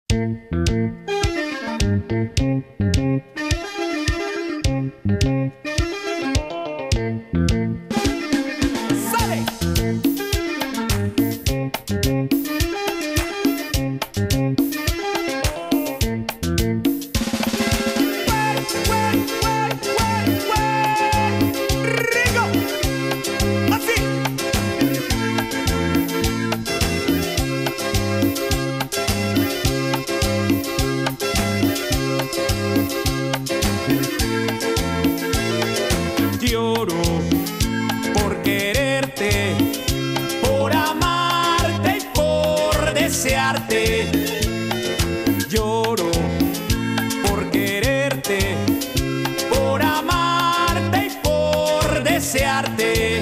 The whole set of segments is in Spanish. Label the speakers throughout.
Speaker 1: Lloro por quererte, por amarte y por desearte. Lloro por quererte, por amarte y por desearte.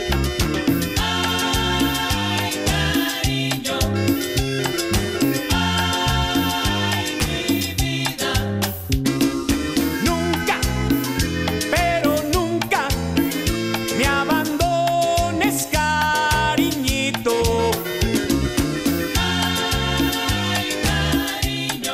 Speaker 2: Ay, cariño, ay, mi vida.
Speaker 1: Nunca, pero nunca me abandones, cariñito.
Speaker 2: Ay, cariño,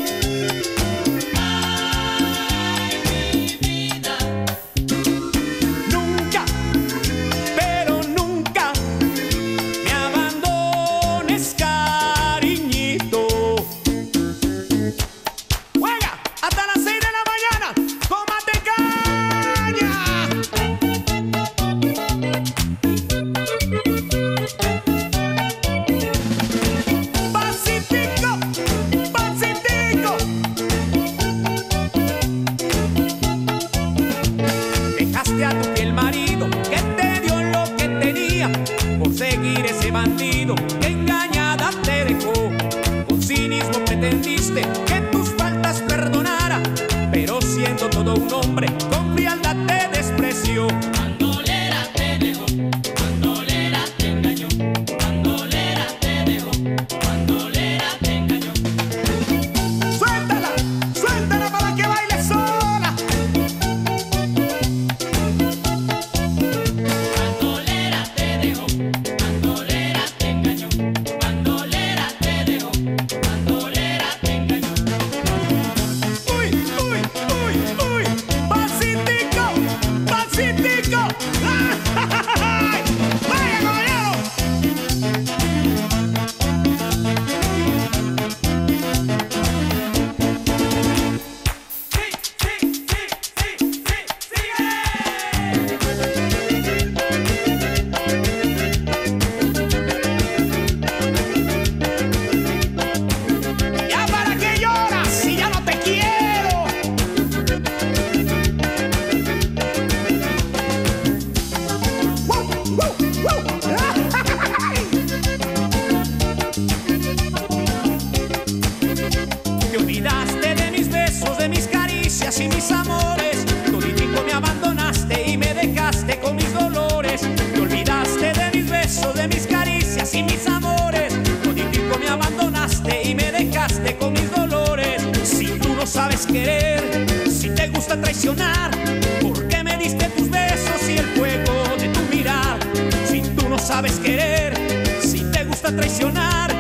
Speaker 2: ay, mi vida.
Speaker 1: Nunca, pero nunca me abandones, cariñito. Juega hasta las 6 de la mañana. ¡Cómate caña! Pasitico, pasitico. Dejaste a tu fiel marido que te dio lo que tenía por seguir ese bandido que engañada te dejó. Con cinismo pretendiste que tus faltas perdonara, pero siendo todo un hombre con frialdad te despreció.
Speaker 2: Bandolera te dejó, bandolera te engañó, bandolera te dejó, bandolera te engañó.
Speaker 1: Suéltala, suéltala para que baile sola.
Speaker 2: Bandolera te dejó, bandolera te engañó, bandolera te dejó, bandolera te engañó.
Speaker 1: Uy, uy, uy, uy. Pasitico, pasitico. ¡Ay! ¡Vaya, caballero! Sí, sí, sí, sí, sí, sigue. ¿Ya para qué lloras si ya no te quiero? ¡Wow, wow, wow! Te olvidaste de mis besos, de mis caricias y mis amores. Toditico me abandonaste y me dejaste con mis dolores. Te olvidaste de mis besos, de mis caricias y mis amores. Toditico me abandonaste y me dejaste con mis dolores. Si tú no sabes querer, si te gusta traicionar, ¿por qué me diste tus besos y el fuego de tu mirar? Si tú no sabes querer, si te gusta traicionar,